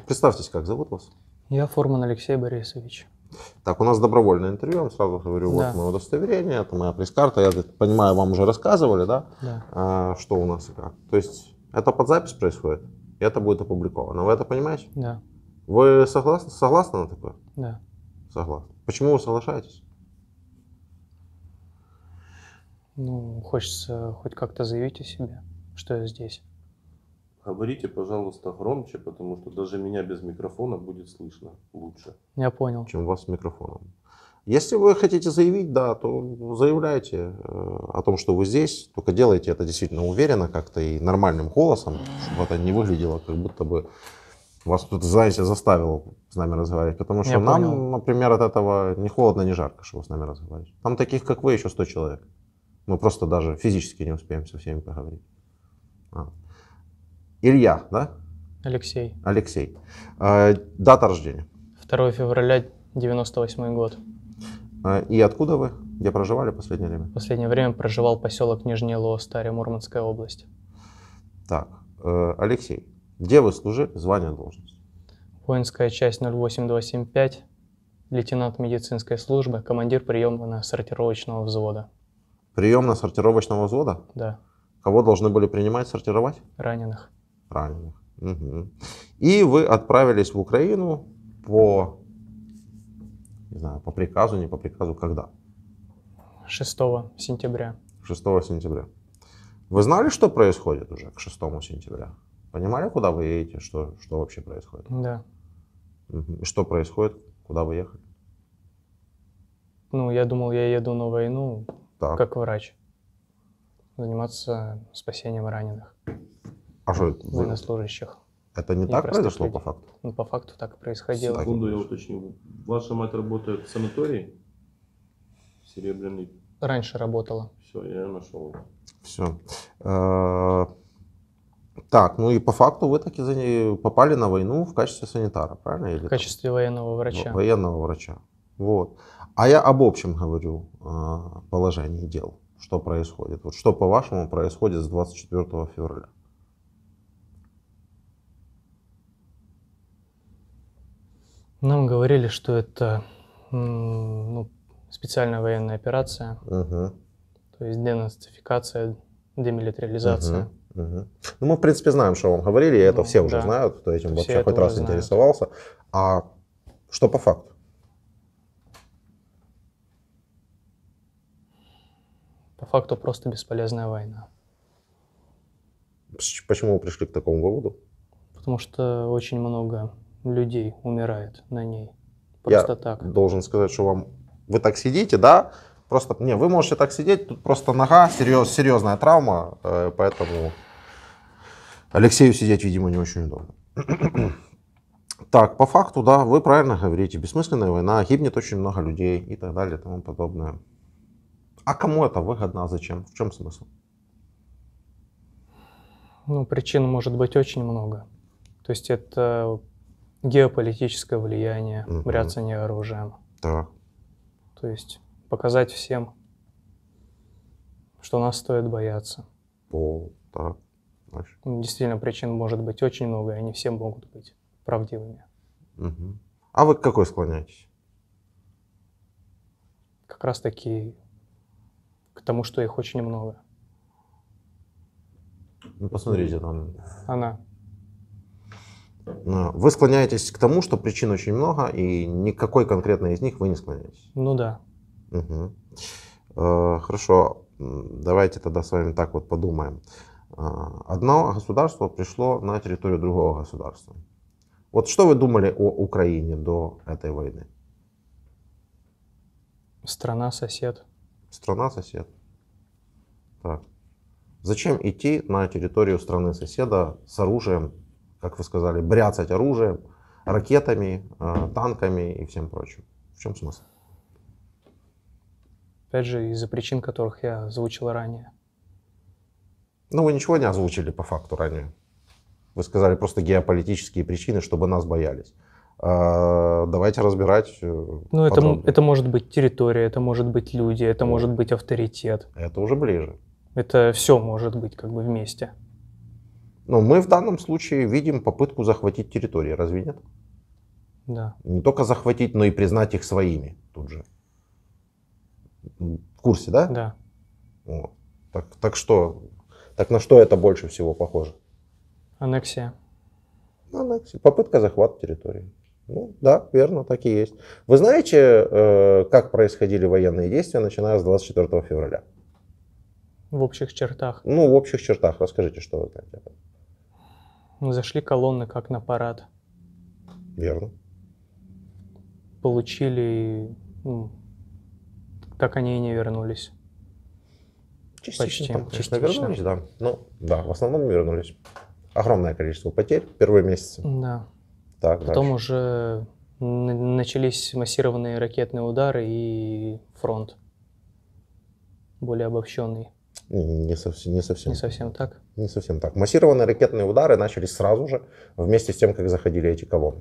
Представьтесь, как зовут вас? Я Форман Алексей Борисович. Так, у нас добровольное интервью, я вам сразу говорю, вот Да. мое удостоверение, это моя пресс-карта, я так понимаю, вам уже рассказывали, да? Да. Что у нас и как. То есть это под запись происходит, и это будет опубликовано. Вы это понимаете? Да. Вы согласны на такое? Да. Согласны. Почему вы соглашаетесь? Ну, хочется хоть как-то заявить о себе, что я здесь. Говорите, пожалуйста, громче, потому что даже меня без микрофона будет слышно лучше. Я понял. Чем вас с микрофоном. Если вы хотите заявить, да, то заявляйте о том, что вы здесь, только делайте это действительно уверенно как-то и нормальным голосом, чтобы это не выглядело, как будто бы вас кто-то, знаете, заставил с нами разговаривать. Потому что Я нам, понял. например, от этого ни холодно, ни жарко, что вы с нами разговариваете. Там таких, как вы, еще 100 человек. Мы просто даже физически не успеем со всеми поговорить. Илья, да? Алексей. Алексей. Дата рождения. 2 февраля 98 год. И откуда вы? Где проживали в последнее время? В последнее время проживал поселок Нижний Лос, Мурманская область. Так, Алексей, где вы служили, звание, должность? Воинская часть 08275, лейтенант медицинской службы, командир приемно-сортировочного взвода. Приемно-сортировочного взвода? Да. Кого должны были принимать, сортировать? Раненых. Раненых. Угу. И вы отправились в Украину по, не знаю, по приказу, не по приказу, когда? 6 сентября. 6 сентября. Вы знали, что происходит уже к 6 сентября? Понимали, куда вы едете, что вообще происходит? Да. Угу. И что происходит, куда вы ехали? Ну, я думал, я еду на войну Так. как врач. Заниматься спасением раненых. А что, военнослужащих. это не И так простых произошло людей. по факту? Ну, по факту так и происходило. Секунду, я уточню. Ваша мать работает в санатории? Серебряный. Раньше работала. Все, я ее нашел. Все. Так, ну и по факту вы таки попали на войну в качестве санитара, правильно? Или В качестве военного врача. военного врача. Вот. А я об общем говорю положении дел. Что происходит? Вот что, по-вашему, происходит с 24 февраля? Нам говорили, что это специальная военная операция, Угу. то есть денацификация, демилитаризация. Угу. Угу. Ну, мы, в принципе, знаем, что вам говорили, и это все уже да. знают, кто этим Все вообще это хоть раз уже знают. интересовался. А что по факту? По факту просто бесполезная война. Почему вы пришли к такому выводу? Потому что очень много людей умирает на ней. Просто Я так. должен сказать, что вы так сидите, да? Просто, не, вы можете так сидеть, тут просто нога, серьезная травма, поэтому Алексею сидеть, видимо, не очень удобно. Так, по факту, да, вы правильно говорите, бессмысленная война, гибнет очень много людей и так далее и тому подобное. А кому это выгодно, а зачем? В чем смысл? Ну, причин может быть очень много. То есть это геополитическое влияние, бряцание оружием. Так. То есть показать всем, что нас стоит бояться. Так. Дальше. Действительно, причин может быть очень много, и они все могут быть правдивыми. Угу. А вы к какой склоняетесь? Как раз таки к тому, что их очень много. Ну, посмотрите, там. Она. Вы склоняетесь к тому, что причин очень много, и никакой конкретной из них вы не склоняетесь. Ну да. Угу. Хорошо, давайте тогда с вами так вот подумаем. Одно государство пришло на территорию другого государства. Вот что вы думали о Украине до этой войны? Страна-сосед. Страна-сосед. Так. Зачем идти на территорию страны-соседа с оружием, как вы сказали, бряцать оружием, ракетами, танками и всем прочим? В чем смысл? Опять же, из-за причин, которых я озвучил ранее. Ну, вы ничего не озвучили по факту ранее. Вы сказали просто геополитические причины, чтобы нас боялись. Давайте разбирать. Ну, это может быть территория, это может быть люди, это может быть авторитет. Это уже ближе. Это все может быть как бы вместе. Но мы в данном случае видим попытку захватить территории, разве нет? Да. Не только захватить, но и признать их своими тут же. В курсе, да? Да. Вот. Так на что это больше всего похоже? Аннексия. Аннексия. Попытка захвата территории. Ну, да, верно, так и есть. Вы знаете, как происходили военные действия, начиная с 24 февраля? В общих чертах. Ну, в общих чертах. Расскажите, что вы знаете об этом. Зашли колонны как на парад. Верно. Получили, ну, так они и не вернулись. Частично, там, конечно, частично. вернулись, да. Ну, да, в основном вернулись. Огромное количество потерь в первые месяцы. Да. Так, Потом дальше. уже начались массированные ракетные удары и фронт более обобщенный. Не совсем. Не совсем так. Не совсем так. Массированные ракетные удары начались сразу же, вместе с тем, как заходили эти колонны.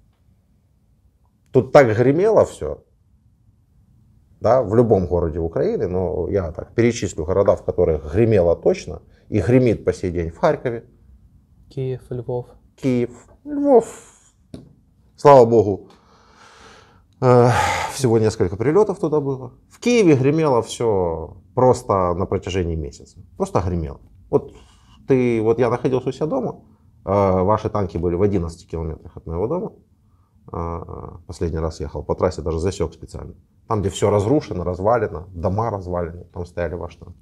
Тут так гремело все, да, в любом городе Украины, но я так перечислю города, в которых гремело точно, и гремит по сей день в Харькове, Киев, Львов. Киев, Львов. Слава богу, всего несколько прилетов туда было. В Киеве гремело все просто на протяжении месяца. Просто гремело. Вот я находился у себя дома, ваши танки были в 11 километрах от моего дома. Последний раз ехал по трассе, даже засек специально. Там, где все разрушено, развалено, дома развалены, там стояли ваши танки.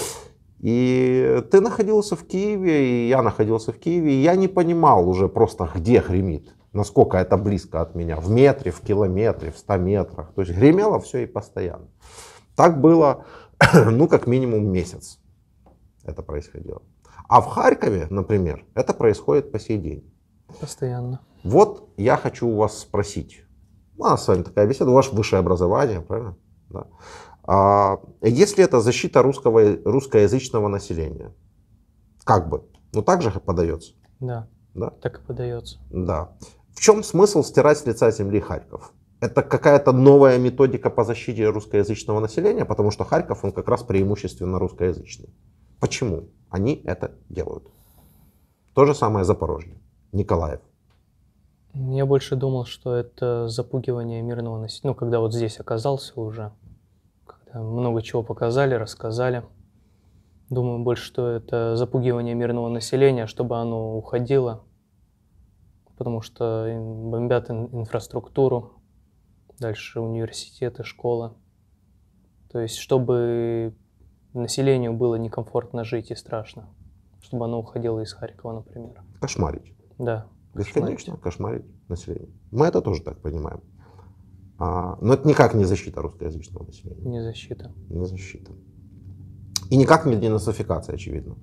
И ты находился в Киеве, и я находился в Киеве, и я не понимал уже просто, где гремит, насколько это близко от меня, в метре, в километре, в 100 метрах. То есть гремело все и постоянно. Так было, ну, как минимум месяц это происходило. А в Харькове, например, это происходит по сей день. Постоянно. Вот я хочу у вас спросить. У нас с вами такая беседа, у вас высшее образование, правильно? Да. Если это защита русскоязычного населения, как бы, ну так же подается? Да. Да? Так и подается. Да. В чем смысл стирать с лица земли Харьков? Это какая-то новая методика по защите русскоязычного населения, потому что Харьков, он как раз преимущественно русскоязычный. Почему они это делают? То же самое Запорожье, Николаев. Я больше думал, что это запугивание мирного населения. Ну, когда вот здесь оказался уже, когда много чего показали, рассказали. Думаю больше, что это запугивание мирного населения, чтобы оно уходило. Потому что бомбят инфраструктуру, дальше университеты, школы. То есть, чтобы населению было некомфортно жить и страшно. Чтобы оно уходило из Харькова, например. Кошмарить. Да. Бесконечно кошмарить население. Мы это тоже так понимаем. Но это никак не защита русскоязычного населения. Не защита. Не защита. И никак не денацификация, очевидно.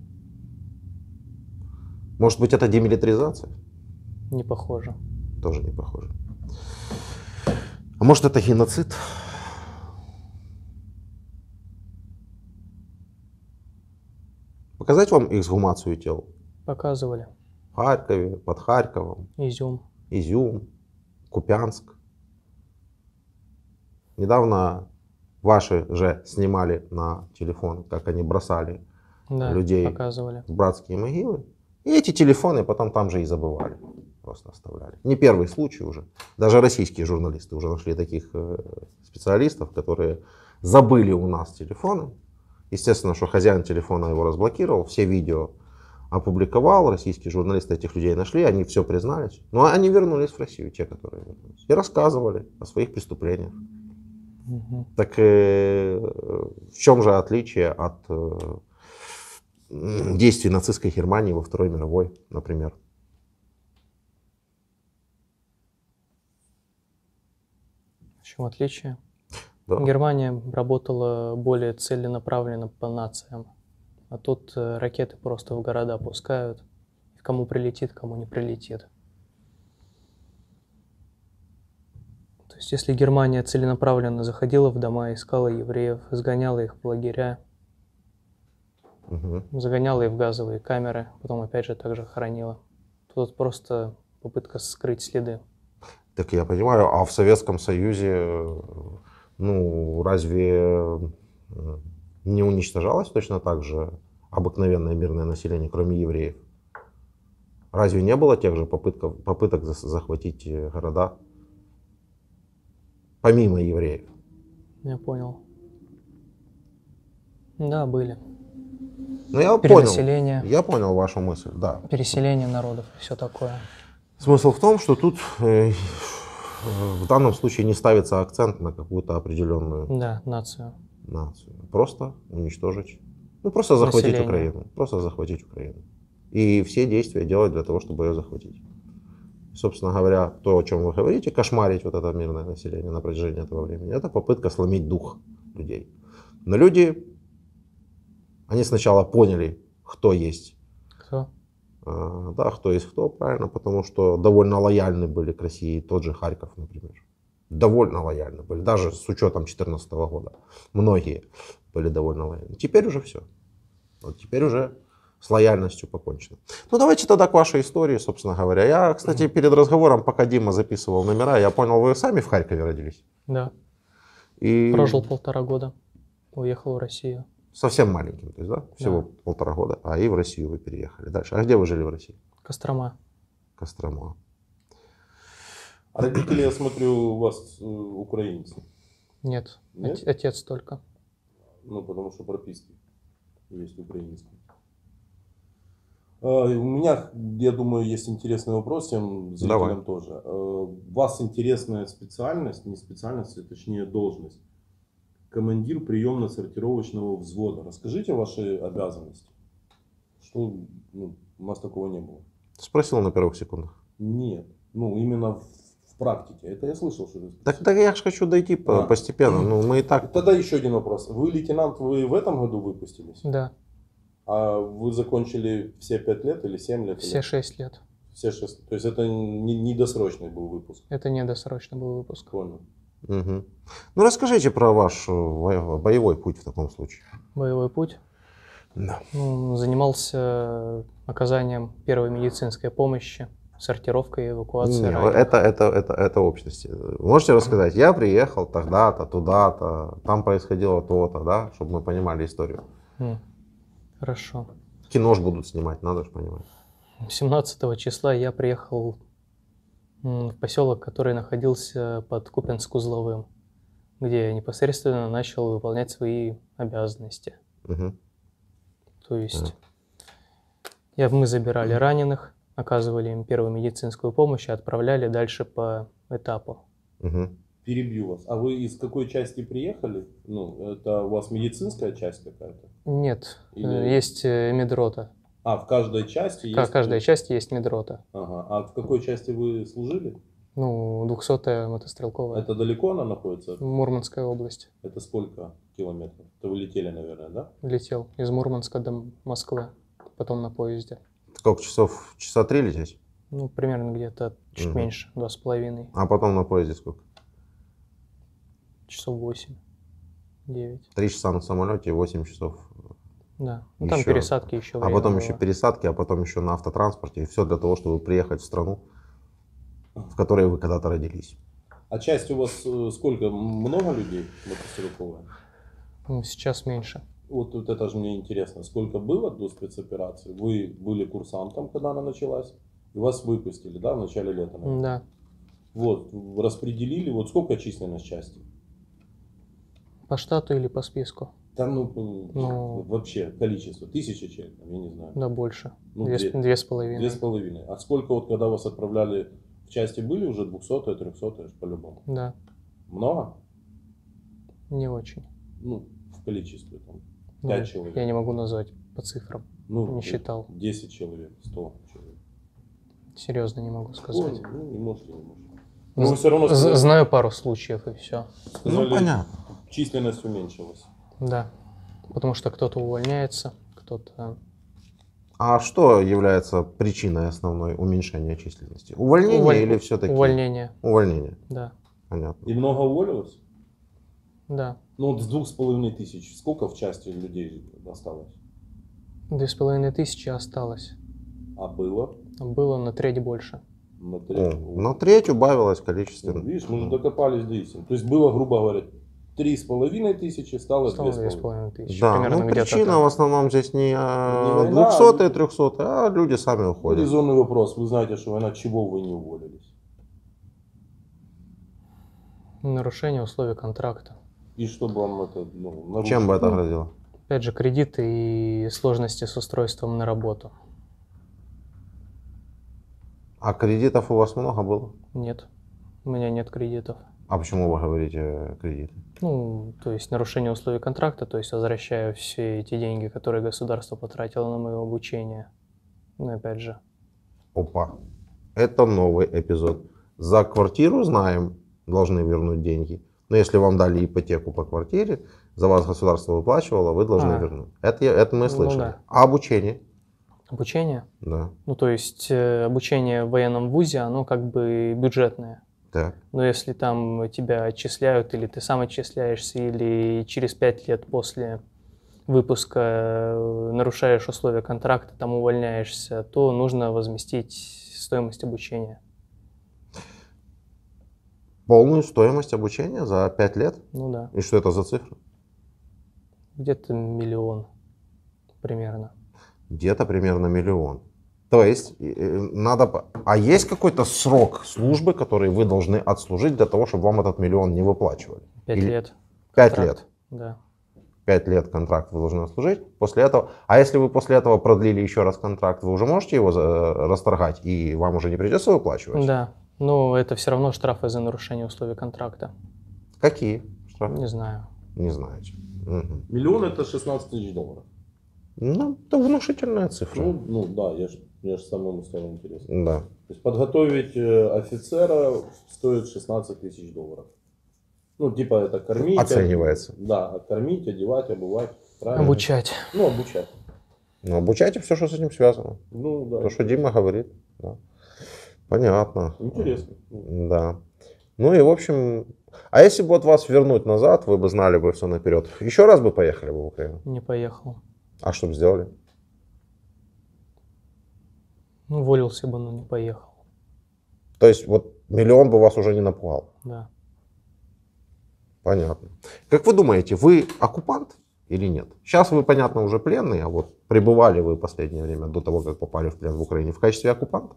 Может быть, это демилитаризация? Не похоже. Тоже не похоже. А может, это геноцид? Показать вам эксгумацию тел? Показывали. В Харькове, под Харьковом, Изюм. Изюм, Купянск. Недавно ваши же снимали на телефон, как они бросали людей показывали. в братские могилы. И эти телефоны потом там же и забывали. Просто оставляли. Не первый случай уже. Даже российские журналисты уже нашли таких специалистов, которые забыли у нас телефоны. Естественно, что хозяин телефона его разблокировал, все видео опубликовал, российские журналисты этих людей нашли, они все признались. Но они вернулись в Россию, те, которые вернулись. И рассказывали о своих преступлениях. Угу. Так в чем же отличие от действий нацистской Германии во Второй мировой, например? В чем отличие? Да. Германия работала более целенаправленно по нациям. А тут ракеты просто в города пускают. Кому прилетит, кому не прилетит. То есть если Германия целенаправленно заходила в дома, искала евреев, сгоняла их в лагеря, загоняла их в газовые камеры, потом опять же также хоронила. Тут просто попытка скрыть следы. Так я понимаю, а в Советском Союзе, ну, разве не уничтожалось точно так же обыкновенное мирное население, кроме евреев? Разве не было тех же попыток захватить города? Помимо евреев. Я понял. Да, были. Ну, я Перенаселение. понял. Я понял вашу мысль, да. Переселение народов и все такое. Смысл в том, что тут в данном случае не ставится акцент на какую-то определенную Да, нацию. нацию. Просто уничтожить. Ну, просто захватить Население. Украину. Просто захватить Украину. И все действия делать для того, чтобы ее захватить. Собственно говоря, то, о чем вы говорите, кошмарить вот это мирное население на протяжении этого времени, это попытка сломить дух людей. Но люди, они сначала поняли, кто есть. Кто? Да, кто есть кто, правильно, потому что довольно лояльны были к России, тот же Харьков, например. Довольно лояльны были, даже с учетом 2014 года. Многие были довольно лояльны. Теперь уже все. Вот теперь уже с лояльностью покончено. Ну, давайте тогда к вашей истории, собственно говоря. Я, кстати, перед разговором, пока Дима записывал номера, я понял, вы сами в Харькове родились? Да. И Прожил 1,5 года. Уехал в Россию. совсем маленьким, то есть, да? Всего 1,5 года. А и в Россию вы переехали. Дальше. А где вы жили в России? Кострома. Кострома. А родители, я смотрю, у вас украинцы. Нет, Нет? отец только. Ну, потому что прописки есть украинские. У меня, я думаю, есть интересный вопрос всем зрителям. Давай. Тоже. У вас интересная специальность, не специальность, а точнее должность. Командир приемно-сортировочного взвода. Расскажите ваши обязанности. Что, у нас такого не было. Спросил на первых секундах. Нет. Ну, именно в практике. Это я слышал, что вы Так я же хочу дойти постепенно. Ну, мы и так. Тогда еще один вопрос. Вы, лейтенант, вы в этом году выпустились? Да, А вы закончили все 5 лет или 7 лет? все 6 лет. Все 6. То есть это не досрочный был выпуск? Это недосрочный был выпуск. Понял. Угу. Ну, расскажите про ваш боевой путь в таком случае. Боевой путь. Да. Занимался оказанием первой медицинской помощи, сортировкой и эвакуацией Не, раненых. это общности. Можете рассказать, я приехал тогда-то, туда-то, там происходило то-то, да, чтобы мы понимали историю. Хорошо. Кино ж будут снимать, надо же понимать. 17 числа я приехал в поселок, который находился под Купянск-Узловым, где я непосредственно начал выполнять свои обязанности. Угу. То есть мы забирали раненых, оказывали им первую медицинскую помощь и отправляли дальше по этапу. Угу. Перебью вас. А вы из какой части приехали? Ну, это у вас медицинская часть какая-то? Нет, Или- есть медрота. А, в каждой части есть? В каждой части есть медрота. Ага. А в какой части вы служили? Ну, 200-я мотострелковая. Это далеко она находится? Мурманская область. Это сколько километров? Это вы летели, наверное, да? Летел из Мурманска до Москвы, потом на поезде. Сколько часов? Часа 3 лететь? Ну, примерно где-то чуть Мгм. меньше, 2,5. А потом на поезде сколько? Часов 8, 9. 3 часа на самолете и 8 часов. Да. Ну, там Еще. пересадки еще А время потом было. еще пересадки, а потом еще на автотранспорте. И все для того, чтобы приехать в страну, в которой вы когда-то родились. А часть у вас сколько? Много людей мотострелковая? Ну, сейчас меньше. Вот это же мне интересно. Сколько было до спецоперации? Вы были курсантом, когда она началась? И вас выпустили, да, в начале лета? наверное? Да. Вот, распределили. Вот сколько численность части? По штату или по списку? Там, Ну. вообще количество. 1000 человек, там, я не знаю. Да, больше. Ну, 2,5. 2,5. А сколько вот, когда вас отправляли в части, были уже 200-е, 300-е, по-любому? Да, Много? не очень. Ну, в количестве, там, Ну, 5 человек. я не могу назвать по цифрам. Ну, не считал. 10 человек, 100 человек. Серьезно не могу сказать. Ну, не можете, не можете. Но вы все равно Знаю пару случаев и все. сказали, Ну, понятно. численность уменьшилась. Да. Потому что кто-то увольняется, кто-то... А что является причиной основной уменьшения численности? Увольнение или все-таки? Увольнение, Увольнение. да. Понятно. И много уволилось? Да. Ну, вот с 2500. Сколько в части людей осталось? 2500 осталось. А было? Было на треть больше. На О, треть. на треть убавилось количество. Ну, видишь, мы уже докопались до истины. То есть было, грубо говоря, 3500 стало Стало 2500. 2500. Да, Примерно ну где-то причина так. в основном здесь не война, 200 и 300, а люди сами Ну, уходят. резонный вопрос. Вы знаете, что война, чего вы не уволились? Нарушение условий контракта. И чтобы вам это нарушить? Чем бы это Ну, грозило? Опять же, кредиты и сложности с устройством на работу. А кредитов у вас много было? Нет, у меня нет кредитов. А почему вы говорите кредиты? Ну, то есть нарушение условий контракта, то есть возвращаю все эти деньги, которые государство потратило на мое обучение. Ну, опять же, Опа, это новый эпизод. За квартиру, знаем, должны вернуть деньги. Но если вам дали ипотеку по квартире, за вас государство выплачивало, вы должны вернуть. Это мы слышали. да. А обучение? обучение, Да. ну, то есть обучение в военном вузе, оно как бы бюджетное. Так. Но если там тебя отчисляют, или ты сам отчисляешься, или через 5 лет после выпуска нарушаешь условия контракта, там увольняешься, то нужно возместить стоимость обучения. Полную стоимость обучения за 5 лет? Ну да, И что это за цифра? где-то 1 миллион примерно. Где-то примерно 1 миллион. То есть надо... А есть какой-то срок службы, который вы должны отслужить для того, чтобы вам этот 1 миллион не выплачивали? 5 Или лет. 5 контракт. лет. Да. 5 лет контракт вы должны отслужить. После этого... А если вы после этого продлили еще раз контракт, вы уже можете его расторгать, и вам уже не придется выплачивать? Да, но это все равно штрафы за нарушение условий контракта. Какие штрафы? Не знаю. Не знаете. Мгм. Миллион это 16 тысяч долларов. Ну, это внушительная цифра. Ну да, я ж самому стало интересно. Да. То есть подготовить офицера стоит 16 тысяч долларов. Ну, типа это кормить. Оценивается. Да, кормить, одевать, обувать. Правильно? Обучать. Ну, обучать. Ну, обучайте все, что с этим связано. Ну, да. То, что Дима говорит. Да. Понятно. Интересно. Да. Ну и в общем, а если бы вот вас вернуть назад, вы бы знали бы все наперед, еще раз бы поехали бы в Украину? Не поехал. А что бы сделали? Ну, уволился бы, но не поехал. То есть вот 1 миллион бы вас уже не напугал? Да. Понятно. Как вы думаете, вы оккупант или нет? Сейчас вы, понятно, уже пленный, а вот пребывали вы в последнее время, до того, как попали в плен в Украине, в качестве оккупанта?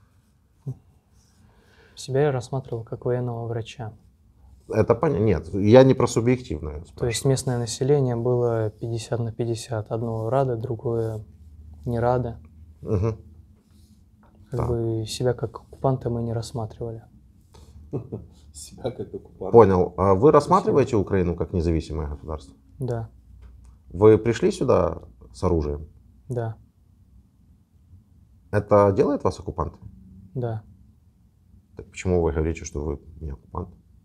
Себя я рассматривал как военного врача. Это понятно. Нет, я не про субъективное То спрашиваю. есть местное население было 50 на 50. Одно рада, другое не рада. Мгм. Как Так. бы себя как оккупанта мы не рассматривали. Себя как оккупант. Понял. А вы рассматриваете Украину как независимое государство? Да, Вы пришли сюда с оружием? да, Это делает вас оккупантом? да. Так почему вы говорите, что вы не оккупант?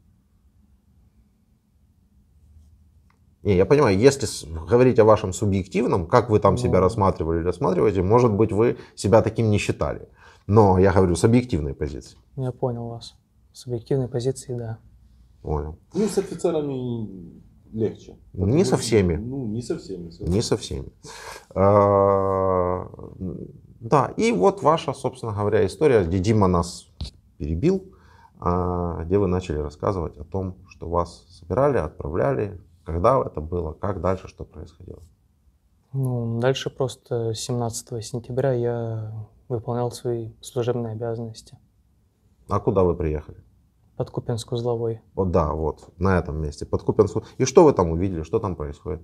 Не, я понимаю, если говорить о вашем субъективном, как вы там себя Ну. рассматривали или рассматриваете, может быть, вы себя таким не считали. Но я говорю с объективной позиции. Я понял вас. С объективной позиции, да. Понял. Ну, с офицерами легче. Не со всеми. Ну, не со всеми. Не со всеми. Да, и вот ваша, собственно говоря, история, где Дима нас перебил, где вы начали рассказывать о том, что вас собирали, отправляли, когда это было, как дальше, что происходило. Ну, дальше просто 17 сентября я выполнял свои служебные обязанности. А куда вы приехали? Под Купянск-Узловой. Вот да, вот на этом месте, под Купянску. И что вы там увидели, что там происходит?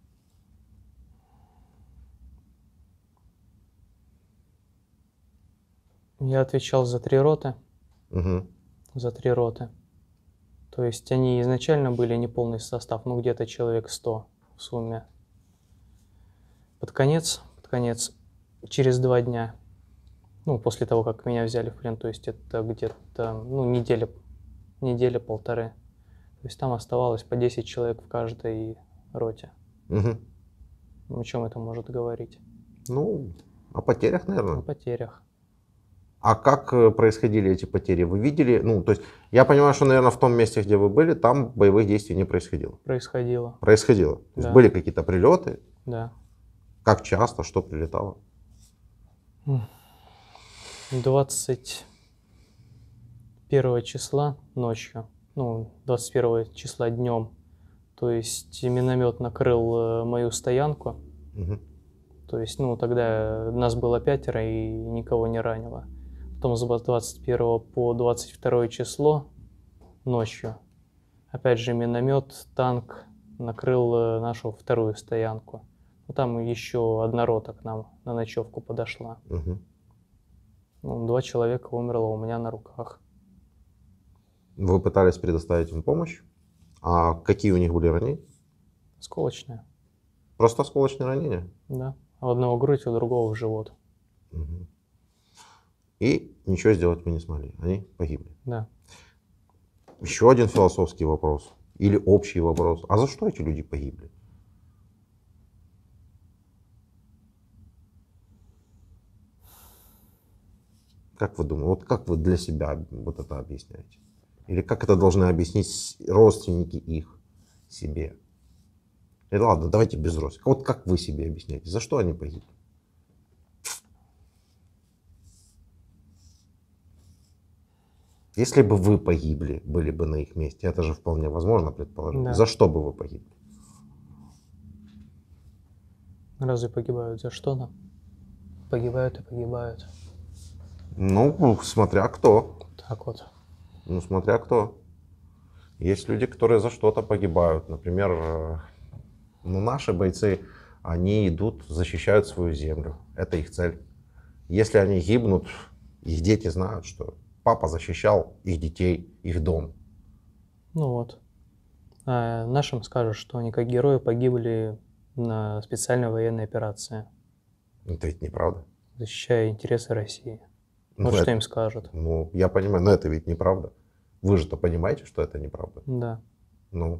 Я отвечал за 3 роты. Угу. За 3 роты. То есть они изначально были неполный состав, ну где-то человек 100 в сумме. Под конец, через 2 дня, ну после того, как меня взяли в плен, то есть это где-то ну, неделя-полторы. То есть там оставалось по 10 человек в каждой роте. Угу. О чем это может говорить? Ну, о потерях, О наверное. потерях. А как происходили эти потери? Вы видели? Ну, то есть, я понимаю, что, наверное, в том месте, где вы были, там боевых действий не происходило. Происходило, Происходило. То есть, Да. были какие-то прилеты? да. Как часто? Что прилетало? 21 числа ночью, ну, 21 числа днем То есть миномет накрыл мою стоянку. Мгм. То есть, ну, тогда нас было 5 и никого не ранило. Потом с 21 по 22 число ночью, опять же, миномет, танк накрыл нашу вторую стоянку. Ну, там еще одна рота к нам на ночевку подошла. Мгм. Ну, 2 человека умерло у меня на руках. Вы пытались предоставить им помощь? А какие у них были ранения? Осколочная, Просто осколочные ранения? да. У одного в грудь, у другого в живот. Мгм. И ничего сделать вы не смогли. Они погибли. Да. Еще один философский вопрос. Или общий вопрос. А за что эти люди погибли? Как вы думаете? Вот как вы для себя вот это объясняете? Или как это должны объяснить родственники их себе? И ладно, давайте без родственников. Вот как вы себе объясняете? За что они погибли? Если бы вы погибли, были бы на их месте, это же вполне возможно предположить. Да. За что бы вы погибли? Разве погибают за что-то? Погибают и погибают. Ну, смотря кто. Так вот. Ну, смотря кто. Есть люди, которые за что-то погибают. Например, ну, наши бойцы, они идут, защищают свою землю. Это их цель. Если они гибнут, их дети знают, что папа защищал их детей, их дом. Ну вот. А нашим скажут, что они как герои погибли на специальной военной операции, Это ведь неправда. защищая интересы России. Ну, Вот что это- им скажут. Ну, я понимаю, но это ведь неправда. Вы же-то понимаете, что это неправда. Да. Ну,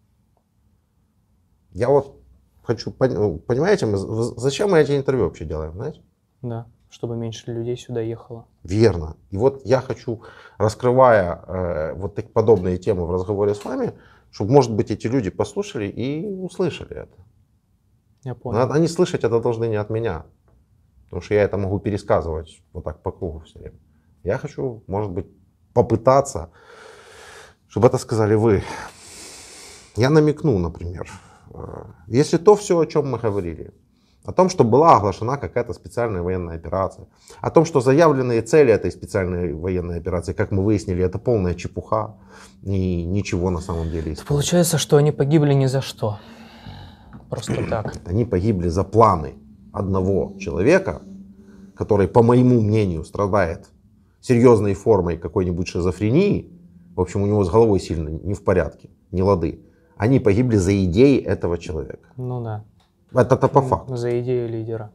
я вот хочу, понимаете, зачем мы эти интервью вообще делаем, знаете? Да. Чтобы меньше людей сюда ехало. Верно. И вот я хочу, раскрывая вот такие подобные темы в разговоре с вами, чтобы, может быть, эти люди послушали и услышали это. Я Но понял. они слышать это должны не от меня, потому что я это могу пересказывать вот так по кругу все время. Я хочу, может быть, попытаться, чтобы это сказали вы. Я намекну, например, если то все, о чем мы говорили, о том, что была оглашена какая-то специальная военная операция, о том, что заявленные цели этой специальной военной операции, как мы выяснили, это полная чепуха и ничего на самом деле. Получается, что они погибли ни за что. Просто так. Они погибли за планы одного человека, который, по моему мнению, страдает серьезной формой какой-нибудь шизофрении. В общем, у него с головой сильно не в порядке, не лады. Они погибли за идеи этого человека. Ну да. Это по факту. За идею лидера.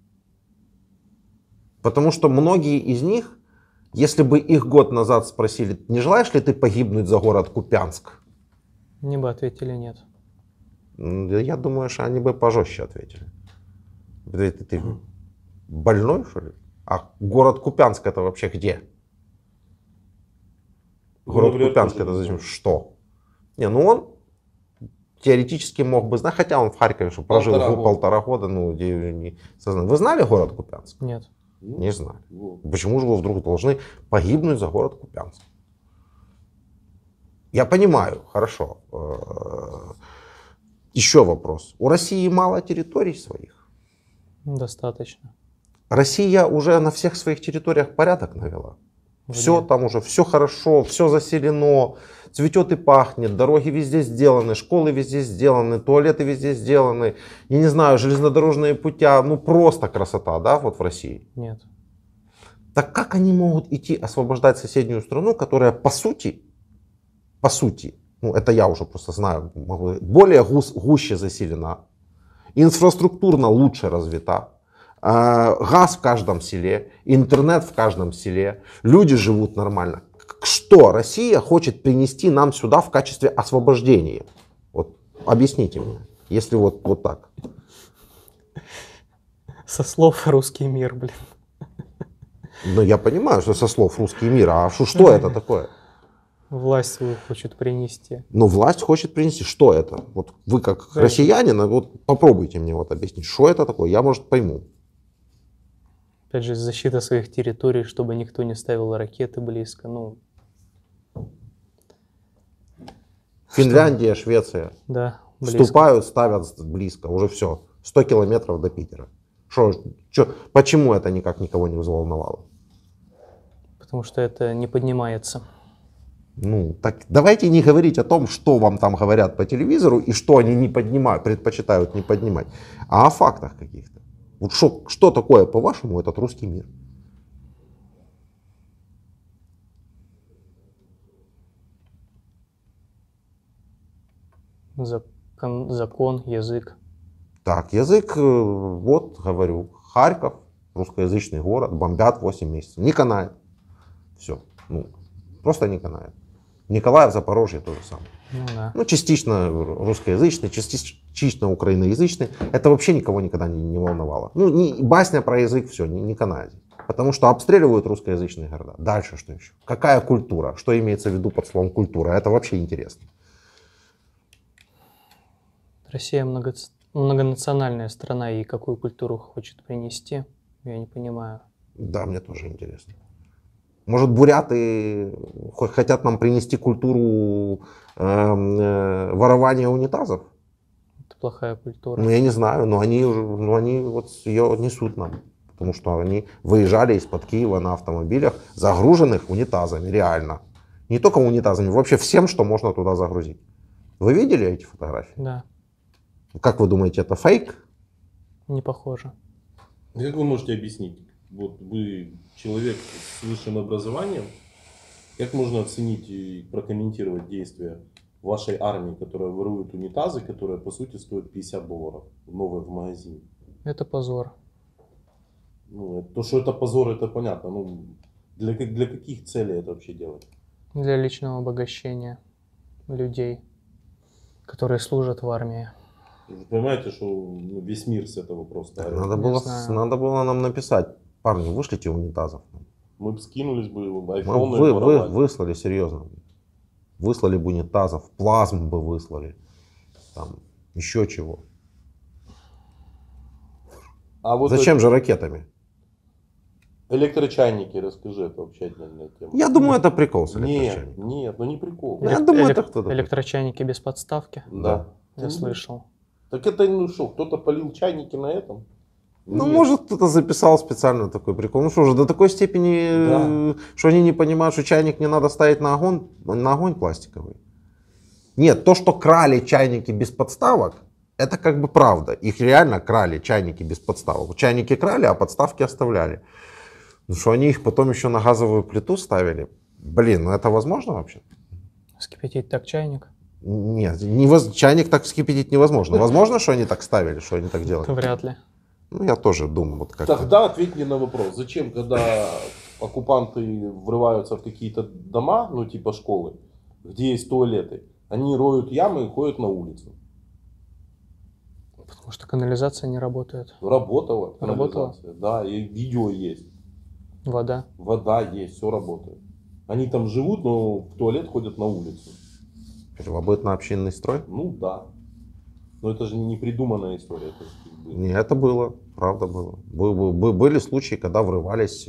Потому что многие из них, если бы их год назад спросили, не желаешь ли ты погибнуть за город Купянск? Мне бы ответили нет. Я думаю, что они бы пожестче ответили. Ты больной, что ли? А город Купянск это вообще где? Город Например, Купянск тоже это не зачем? знаю. Что? Не, ну он теоретически мог бы знать, хотя он в Харькове что прожил полтора года, ну, вы знали город Купянск? Нет. Ну, Не знали. вот. Почему же вы вдруг должны погибнуть за город Купянск? Я понимаю, хорошо. Еще вопрос. У России мало территорий своих. Достаточно. Россия уже на всех своих территориях порядок навела. Все Нет. там уже, все хорошо, все заселено, цветет и пахнет, дороги везде сделаны, школы везде сделаны, туалеты везде сделаны, я не знаю, железнодорожные путя, ну просто красота, да, вот в России. Нет. Так как они могут идти освобождать соседнюю страну, которая по сути, ну это я уже просто знаю, более гуще заселена, инфраструктурно лучше развита, газ в каждом селе, интернет в каждом селе, люди живут нормально. Что Россия хочет принести нам сюда в качестве освобождения? Вот объясните мне, если вот так. Со слов русский мир, блин. Ну я понимаю, что со слов русский мир, а что это такое? Власть свою хочет принести. Но власть хочет принести. Что это? Вот вы как Да. россиянин, вот попробуйте мне вот объяснить, что это такое. Я, может, пойму. Опять же, защита своих территорий, чтобы никто не ставил ракеты близко. Ну, Финляндия, Швеция. Да, близко. Вступают, ставят близко, уже все. 100 километров до Питера. Почему это никак никого не взволновало? Потому что это не поднимается. Ну, так давайте не говорить о том, что вам там говорят по телевизору и что они не поднимают, предпочитают не поднимать, а о фактах каких-то. Вот что такое, по-вашему, этот русский мир? Закон, язык. Так, язык, вот, говорю, Харьков, русскоязычный город, бомбят 8 месяцев. Не канает. Все. Ну, просто не канает. Николаев, Запорожье то же самое. Ну, да. Ну, частично русскоязычный, частично украиноязычный. Это вообще никого никогда не волновало. Ну, басня про язык, все, не канает. Потому что обстреливают русскоязычные города. Дальше что еще? Какая культура? Что имеется в виду под словом культура? Это вообще интересно. Россия многонациональная страна, и какую культуру хочет принести, я не понимаю. Да, мне тоже интересно. Может, буряты хотят нам принести культуру ворования унитазов? Это плохая культура. Ну, я не знаю, но они вот ее несут нам. Потому что они выезжали из-под Киева на автомобилях, загруженных унитазами, реально. Не только унитазами, вообще всем, что можно туда загрузить. Вы видели эти фотографии? Да, Как вы думаете, это фейк? не похоже. Как вы можете объяснить? Вот вы человек с высшим образованием. Как можно оценить и прокомментировать действия вашей армии, которая ворует унитазы, которые по сути стоят $50 новые в магазине? Это позор. Ну, то, что это позор, это понятно. Ну, для каких целей это вообще делать? Для личного обогащения людей, которые служат в армии. Вы понимаете, что весь мир с этого просто орет? Надо было нам написать: парни, вышлите унитазов. Мы бы скинулись бы, Мы айфоны выслали серьезно. Выслали бы унитазов, плазм бы выслали. Там еще чего. А вот Зачем же ракетами? электрочайники, расскажи, это вообще отдельная тема. Я думаю, это прикол с Нет, электрочайником. нет, ну не прикол. Я думаю, это кто-то. Электрочайники без подставки. Да. Я слышал. Так это, ну что, кто-то полил чайники на этом? Ну, Нет. может, кто-то записал специально такой прикол. Ну что же, до такой степени, Да. что они не понимают, что чайник не надо ставить на огонь пластиковый. Нет, то, что крали чайники без подставок, это как бы правда. Их реально крали, чайники без подставок. Чайники крали, а подставки оставляли. Ну что они их потом еще на газовую плиту ставили? Блин, ну это возможно вообще? Вскипятить так чайник? Нет, чайник так вскипятить невозможно. Возможно, что они так ставили, что они так делали? Вряд ли. Ну, я тоже думаю, вот как-то. Тогда ответь мне на вопрос. Зачем, когда оккупанты врываются в какие-то дома, ну типа школы, где есть туалеты, они роют ямы и ходят на улицу? Потому что канализация не работает. Работала Работала? канализация, да, и видео есть, Вода. вода есть, все работает. Они там живут, но в туалет ходят на улицу. Первобытно-общинный строй? Ну да. Но это же не придуманная история. Это как бы... Не, это было, правда было. Были случаи, когда врывались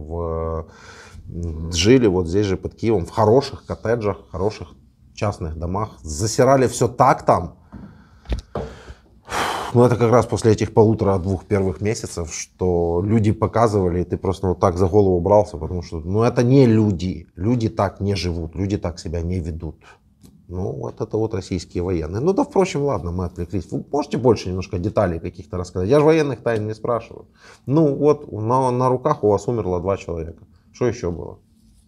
жили вот здесь же под Киевом, в хороших коттеджах, хороших частных домах, засирали все так там. Ну, это как раз после этих 1,5-2 первых месяцев, что люди показывали, и ты просто вот так за голову брался, потому что, ну, это не люди. Люди так не живут, люди так себя не ведут. Ну, вот это вот российские военные. Ну, да, впрочем, ладно, мы отвлеклись. Вы можете больше немножко деталей каких-то рассказать? Я же военных тайн не спрашиваю. Ну, вот на руках у вас умерло 2 человека. Что еще было?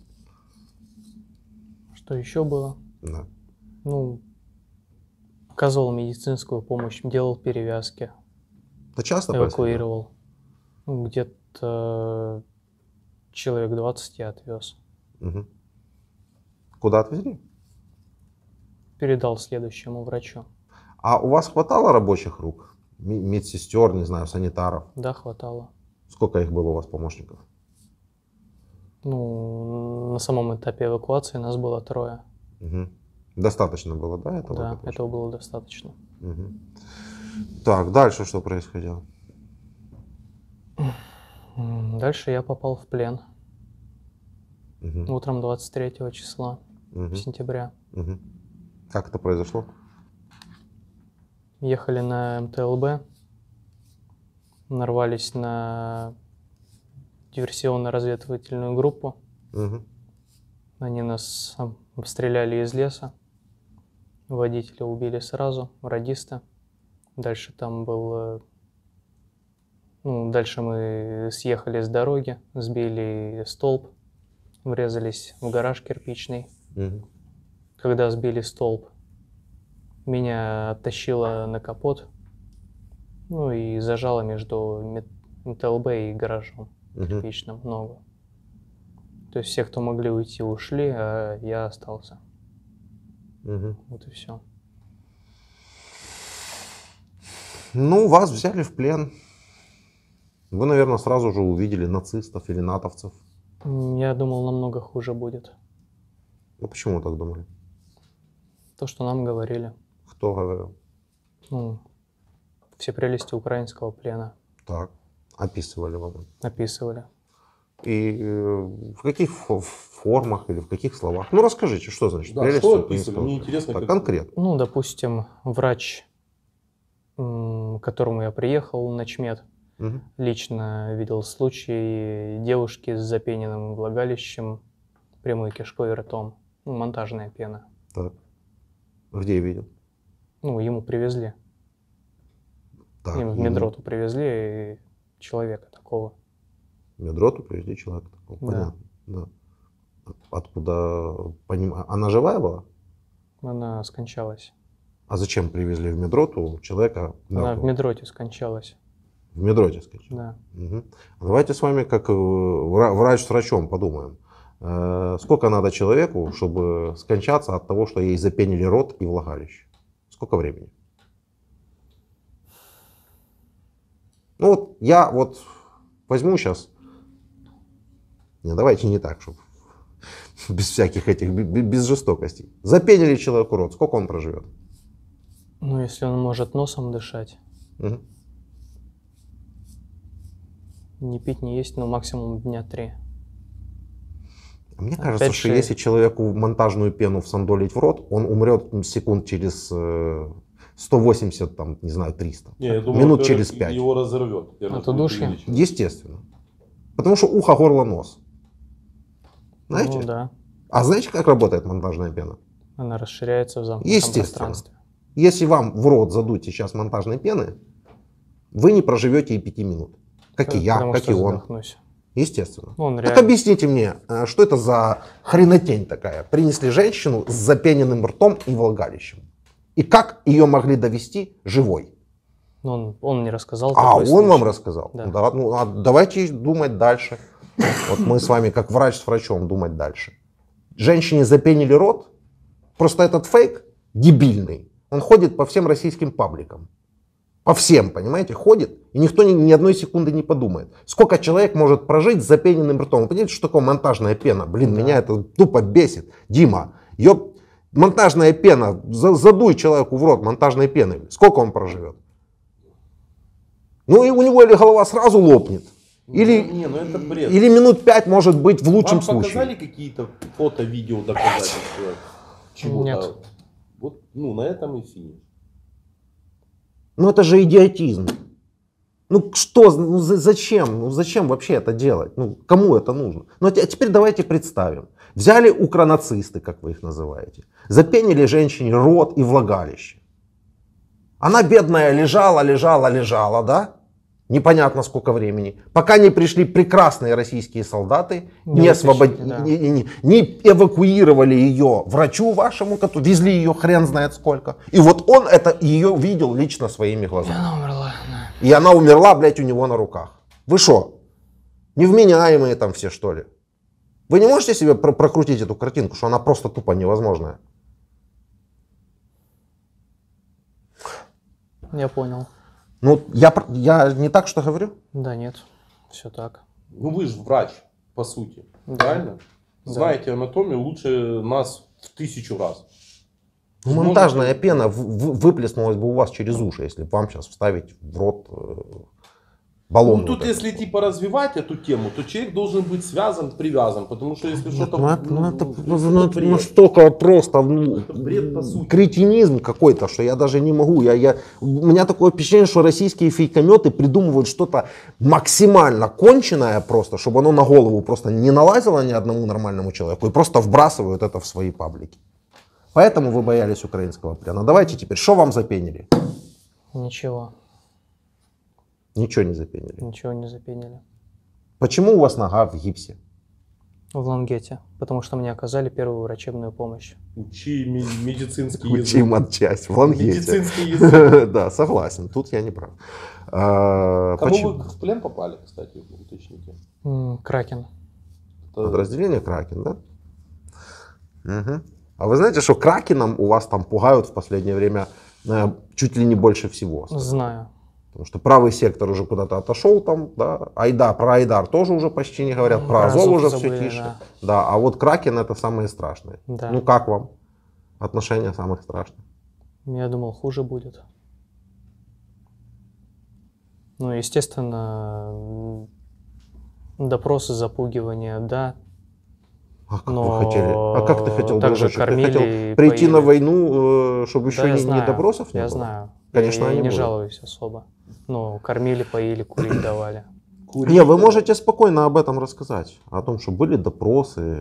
Что еще было? Да. Ну, оказывал медицинскую помощь, делал перевязки, Это часто происходит? эвакуировал. Ну, где-то человек 20 я отвез. Угу. Куда отвезли? Передал следующему врачу. А у вас хватало рабочих рук? Медсестер, не знаю, санитаров? Да, хватало. Сколько их было у вас помощников? Ну, на самом этапе эвакуации нас было 3. Угу. Достаточно было, да? Этого, Да, этого было достаточно. Угу. Так, дальше что происходило? Дальше я попал в плен. Угу. Утром 23 числа Угу. сентября. Угу. Как это произошло? Ехали на МТЛБ, нарвались на диверсионно-разведывательную группу. Угу. Они нас обстреляли из леса. Водителя убили сразу, радиста. Дальше там был... Ну, дальше мы съехали с дороги, сбили столб, врезались в гараж кирпичный. Угу. Когда сбили столб, меня оттащило на капот, ну и зажало между МТЛБ и гаражом кирпичным ногу. То есть все, кто могли уйти, ушли, а я остался. Вот и все. Ну, вас взяли в плен. Вы, наверное, сразу же увидели нацистов или натовцев. Я думал, намного хуже будет. Ну, почему вы так думали? То, что нам говорили. Кто говорил? Ну, все прелести украинского плена. Так, описывали вам. Описывали. И в каких формах или в каких словах? Ну, расскажите, что значит прелести что украинского описывали? Мне плена? интересно, Так, как... конкретно. Ну, допустим, врач, к которому я приехал, начмед, лично видел случаи девушки с запененным влагалищем, прямой кишкой и ртом. Ну, монтажная пена. Так. Где видел? Ну, ему привезли. Так, Им в медроту привезли и человека такого. В медроту привезли человека такого. Да. Понятно. Да. Откуда она живая была? Она скончалась. А зачем привезли в медроту человека мертвого? Она в медроте скончалась. В медроте скончалась? Да. Угу. Давайте с вами, как врач с врачом, подумаем. Сколько надо человеку, чтобы скончаться от того, что ей запенили рот и влагалище? Сколько времени? Ну вот я вот возьму сейчас. Не, давайте не так, чтобы без всяких этих, без жестокостей. Запенили человеку рот, сколько он проживет? Ну, если он может носом дышать, Угу. не пить, не есть, но максимум дня 3. Мне кажется, что если человеку монтажную пену всандолить в рот, он умрет секунд через 180, там, не знаю, 300. Не, я думаю, минут через 5. Его разорвет. От удушья? Естественно. Потому что ухо, горло, нос. Знаете? Ну да. А знаете, как работает монтажная пена? Она расширяется в замкнутом Естественно. пространстве. Если вам в рот задуть сейчас монтажной пены, вы не проживете и 5 минут. Как и я, Потому как что и он. задохнусь. Естественно. Он Так реально... объясните мне, что это за хренотень такая? Принесли женщину с запененным ртом и влагалищем. И как ее могли довести живой? Он не рассказал. А, такой он случай. вам рассказал? Да. Да, ну, а давайте думать дальше. Вот мы с вами, как врач с врачом, думать дальше. Женщине запенили рот. Просто этот фейк дебильный. Он ходит по всем российским пабликам. По всем, понимаете, ходит. И никто ни одной секунды не подумает. Сколько человек может прожить с запененным ртом? Вы понимаете, что такое монтажная пена? Блин, Да. меня это тупо бесит. Дима, монтажная пена, задуй человеку в рот монтажной пеной. Сколько он проживет? Ну и у него или голова сразу лопнет. Или, ну это бред. или минут 5 может быть в лучшем Вам случае. показали какие-то фото, видео, доказательства чего-то? Нет. Вот, ну, на этом и финиш. Ну это же идиотизм. Ну что, ну зачем? Ну зачем вообще это делать? Ну кому это нужно? Ну а теперь давайте представим. Взяли укронацисты, как вы их называете. Запенили женщине рот и влагалище. Она бедная лежала, да? Непонятно сколько времени. Пока не пришли прекрасные российские солдаты, не эвакуировали ее врачу вашему, который везли ее хрен знает сколько. И вот он ее видел лично своими глазами. Она умерла. Да. И она умерла, блядь, у него на руках. Вы что, невменяемые там все, что ли? Вы не можете себе прокрутить эту картинку, что она просто тупо невозможная? Я понял. Ну, я не так что говорю? Да, нет. Все так. Ну вы же врач, по сути. Да. Правильно? Да. Знаете анатомию лучше нас в 1000 раз. Ну, монтажная пена выплеснулась бы у вас через уши, если вам сейчас вставить в рот баллон. Ну тут вот если этот. типа развивать эту тему, то человек должен быть связан, привязан, потому что если что-то... Это настолько просто бред по сути. кретинизм какой-то, что я даже не могу. У меня такое впечатление, что российские фейкометы придумывают что-то максимально конченое просто, чтобы оно на голову просто не налазило ни одному нормальному человеку и просто вбрасывают это в свои паблики. Поэтому вы боялись украинского плена. Давайте теперь, что вам запенили? Ничего. Ничего не запенили. Ничего не запенили. Почему у вас нога в гипсе? В Лангете. Потому что мне оказали первую врачебную помощь. Учи медицинский Учи язык. матчасть в Лангете. Медицинский язык. Да, согласен. Тут я не прав. Кому Почему? вы в плен попали, кстати, уточните? Кракен. Подразделение Кракен, да? Угу. А вы знаете, что Кракеном у вас там пугают в последнее время чуть ли не больше всего? Знаю. Потому что правый сектор уже куда-то отошел там, да. Про Айдар тоже уже почти не говорят, про Про Азов Азов уже забыли, все тише. да. Да, а вот Кракен это самое страшное. Да. Ну как вам? Отношения самых страшных. Я думал, хуже будет. Ну, естественно, допросы, запугивания, да. А как Но вы хотели? А как ты хотел, также дружочек? Ты кормили хотел и прийти поили. на войну, чтобы еще Да, я ни знаю, допросов не я было? знаю. Конечно, я они не будут. жалуюсь особо. Ну, кормили, поили, курить давали. Не, вы можете спокойно об этом рассказать. О том, что были допросы.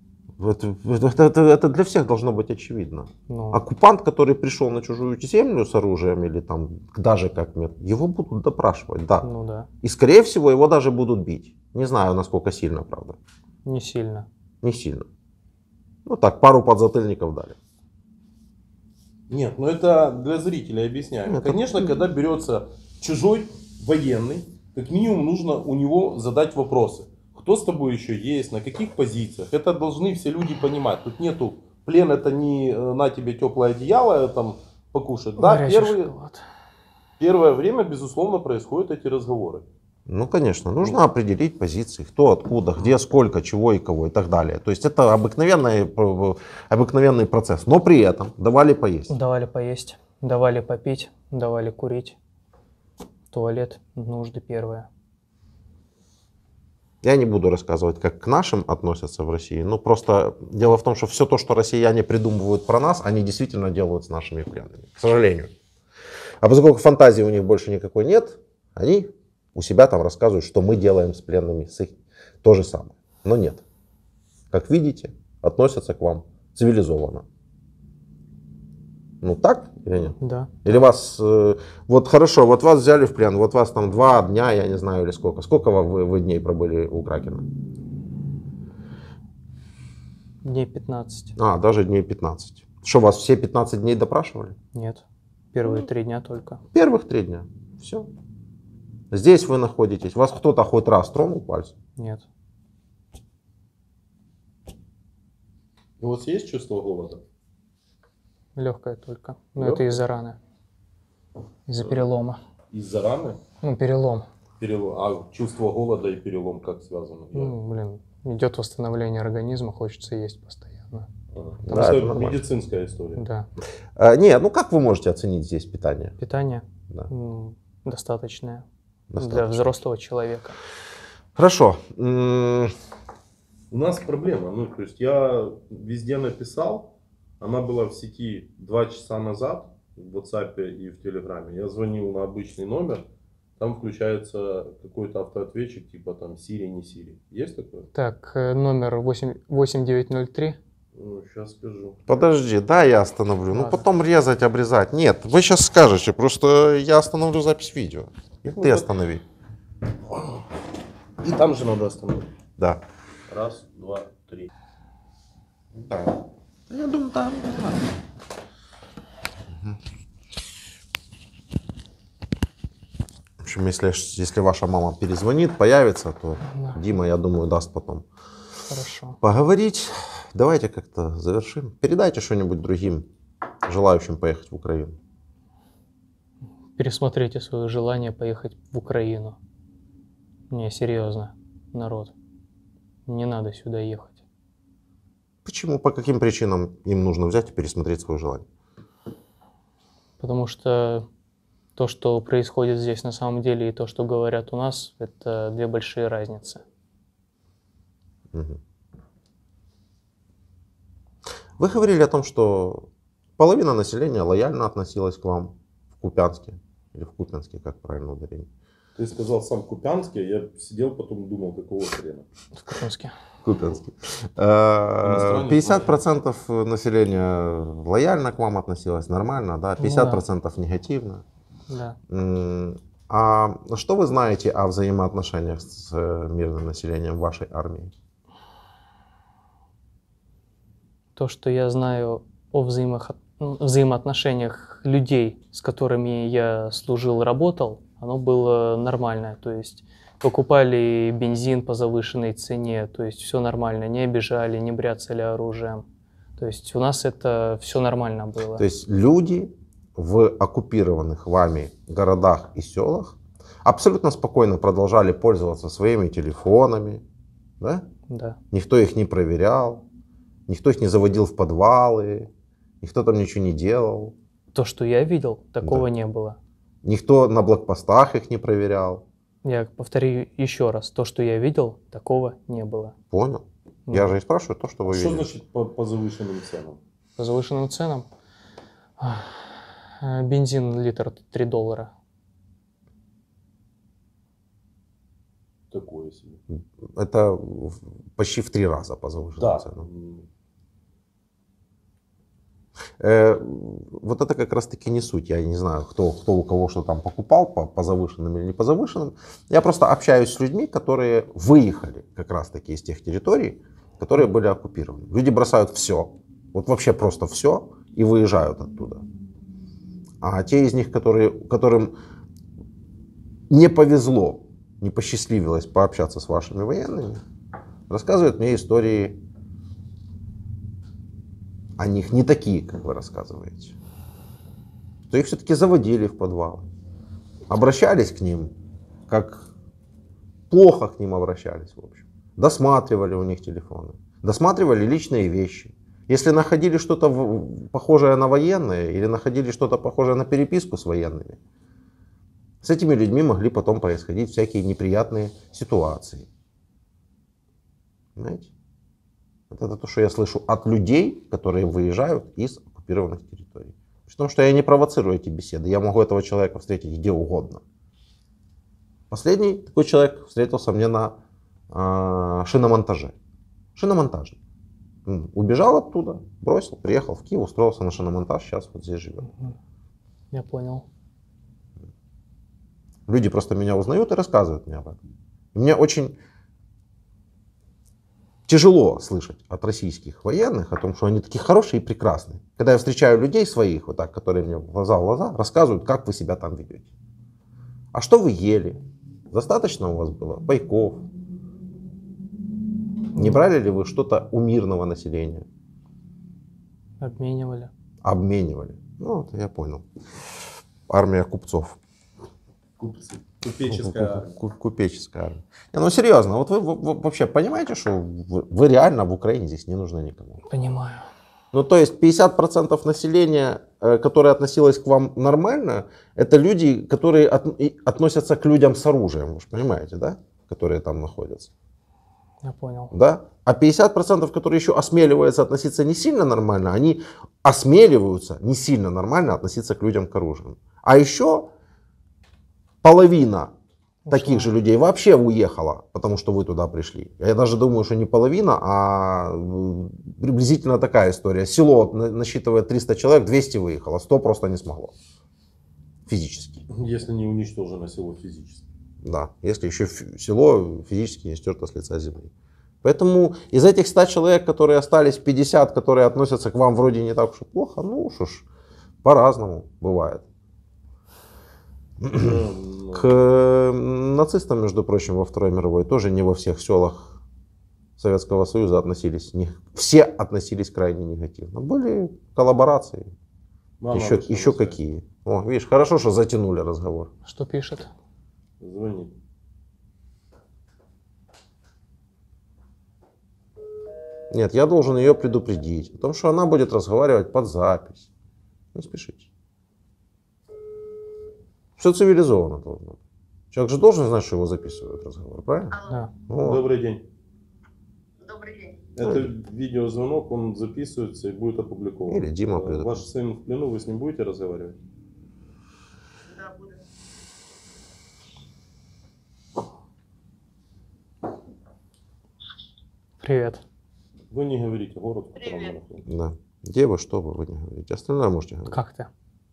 Это для всех должно быть очевидно. Ну, Оккупант, который пришел на чужую землю с оружием или там даже как метод, его будут допрашивать, да. ну да, И скорее всего его даже будут бить. Не знаю, насколько сильно, правда. не сильно. Не сильно. Ну так, пару подзатыльников дали. Нет, ну это для зрителей объясняю. Нет, Конечно, когда берется чужой военный, как минимум нужно у него задать вопросы. Кто с тобой еще есть, на каких позициях. Это должны все люди понимать. Тут нету, плен это не на тебе теплое одеяло там покушать. Да, Горячий шоколад. первое время, безусловно, происходят эти разговоры. Ну, конечно, нужно определить позиции, кто, откуда, где, сколько, чего и кого и так далее. То есть это обыкновенный процесс. Но при этом давали поесть. Давали поесть, давали попить, давали курить. Туалет, нужды первые. Я не буду рассказывать, как к нашим относятся в России. Ну, просто дело в том, что все то, что россияне придумывают про нас, они действительно делают с нашими пленными. К сожалению. А поскольку фантазии у них больше никакой нет, они у себя там рассказывают, что мы делаем с пленными. То же самое. Но нет. Как видите, относятся к вам цивилизованно. Ну так или нет? Да. Или вас, вот хорошо, вот вас взяли в плен, вот вас там 2 дня, я не знаю, или сколько. Сколько вы дней пробыли у Кракена? Дней 15. А, даже дней 15. Что, вас все 15 дней допрашивали? Нет. Первые 3 дня только. Первых 3 дня. Все. Здесь вы находитесь. Вас кто-то хоть раз тронул пальцем? Нет. У вас есть чувство голода? Легкое только. Но Лёгкое? это из-за раны. Из-за перелома. Из-за раны? Ну, перелом. А чувство голода и перелом как связаны? Ну, блин, идет восстановление организма, хочется есть постоянно. Ага. Да, Это это нормально. медицинская история. Да. Не, ну как вы можете оценить здесь питание? Питание Да. достаточное для Достаточно. взрослого человека. Хорошо. У нас проблема. Ну, то есть я везде написал, она была в сети 2 часа назад, в WhatsApp и в Телеграме. Я звонил на обычный номер, там включается какой-то автоответчик, типа там Siri, не Siri. Есть такое? Так, номер 8903. Ну, сейчас скажу. Подожди, да, я остановлю. Ну Ладно. потом резать, обрезать. Нет, вы сейчас скажете, просто я остановлю запись видео. И Ну, ты так- останови. И там же надо остановить. Да. 1, 2, 3. Да. Я думаю, да. В общем, если ваша мама перезвонит, появится, то Да. Дима, я думаю, даст потом Хорошо. поговорить. Давайте как-то завершим. Передайте что-нибудь другим желающим поехать в Украину. Пересмотрите свое желание поехать в Украину. Не, серьезно, народ. Не надо сюда ехать. Почему, по каким причинам им нужно взять и пересмотреть свое желание? Потому что То, что происходит здесь на самом деле, и то, что говорят у нас, это две большие разницы. Мгм. Вы говорили о том, что половина населения лояльно относилась к вам в Купянске. Или в Купянске, как правильно ударение? Ты сказал сам Купянский, а я сидел потом думал, какого хрена. В Купянске. Купянске. Иностранец 50% населения лояльно к вам относилось, нормально, да? 50% негативно. Да. А что вы знаете о взаимоотношениях с мирным населением вашей армии? То, что я знаю о взаимоотношениях людей, с которыми я служил, работал, оно было нормальное. То есть покупали бензин по завышенной цене, то есть все нормально, не обижали, не бряцали оружием. То есть у нас это все нормально было. То есть люди в оккупированных вами городах и селах абсолютно спокойно продолжали пользоваться своими телефонами, да? Да. Никто их не проверял, никто их не заводил в подвалы, никто там ничего не делал, То, что я видел, такого Да. не было. никто на блокпостах их не проверял. Я повторю еще раз, то, что я видел, такого не было. Понял? Ну, Я же и спрашиваю то, что вы Что видели. значит по завышенным ценам? По завышенным ценам бензин литр $3. Такое себе. Это почти в 3 раза по завышенным Да. ценам. Вот это как раз таки не суть. Я не знаю, кто у кого что там покупал по завышенным или не по завышенным. Я просто общаюсь с людьми, которые выехали как раз таки из тех территорий, которые были оккупированы. Люди бросают все, вот вообще просто все, и выезжают оттуда. А те из них, которым не повезло, не посчастливилось пообщаться с вашими военными, рассказывают мне истории о них не такие, как вы рассказываете. Что их все-таки заводили в подвал, обращались к ним, как плохо к ним обращались, в общем. Досматривали у них телефоны, досматривали личные вещи. Если находили что-то похожее на военное или находили что-то похожее на переписку с военными, с этими людьми могли потом происходить всякие неприятные ситуации. Понимаете? Это то, что я слышу от людей, которые выезжают из оккупированных территорий. Потому что я не провоцирую эти беседы. Я могу этого человека встретить где угодно. Последний такой человек встретился мне на шиномонтаже. Шиномонтажник. Убежал оттуда, бросил, приехал в Киев, устроился на шиномонтаж, сейчас вот здесь живет. Я понял. Люди просто меня узнают и рассказывают мне об этом. И мне очень тяжело слышать от российских военных о том, что они такие хорошие и прекрасные. Когда я встречаю людей своих, вот так, которые мне глаза в глаза, рассказывают, как вы себя там ведете. А что вы ели? Достаточно у вас было пайков? Не брали ли вы что-то у мирного населения? Обменивали. Обменивали. Ну, вот я понял. Армия купцов. Купцы. Купеческая армия. Купеческая армия. Не, ну серьезно, вот вы вообще понимаете, что вы реально в Украине здесь не нужны никому? Понимаю. Ну, то есть 50% населения, которое относилось к вам нормально, это люди, которые относятся к людям с оружием, вы же понимаете, да? Которые там находятся. Я понял. Да? А 50%, которые еще осмеливаются относиться не сильно нормально, они осмеливаются не сильно нормально относиться к людям к оружию. А еще половина таких же людей вообще уехала, потому что вы туда пришли. Я даже думаю, что не половина, а приблизительно такая история. Село насчитывает 300 человек, 200 выехало, 100 просто не смогло. Физически. Если не уничтожено село физически. Да, если еще село физически не стерто с лица земли. Поэтому из этих 100 человек, которые остались, 50, которые относятся к вам вроде не так уж и плохо, ну что ж, по-разному бывает. К нацистам, между прочим, во Второй мировой тоже не во всех селах Советского Союза относились, все относились крайне негативно. Были коллаборации, еще какие. О, видишь, хорошо, что затянули разговор. Что пишет? Звонит. Нет, я должен ее предупредить о том, что она будет разговаривать под запись. Не спешите. Все цивилизованно должно быть. Человек же должен знать, что его записывают разговор, правильно? Да. Вот. Добрый день. Добрый день. Это видеозвонок, он записывается и будет опубликован. Или Дима придет. Ваш сын в плену, вы с ним будете разговаривать? Да, буду. Привет. Вы не говорите город, в котором вы Привет. находитесь. Да. Где вы, что вы не говорите. Остальное можете говорить. Как ты?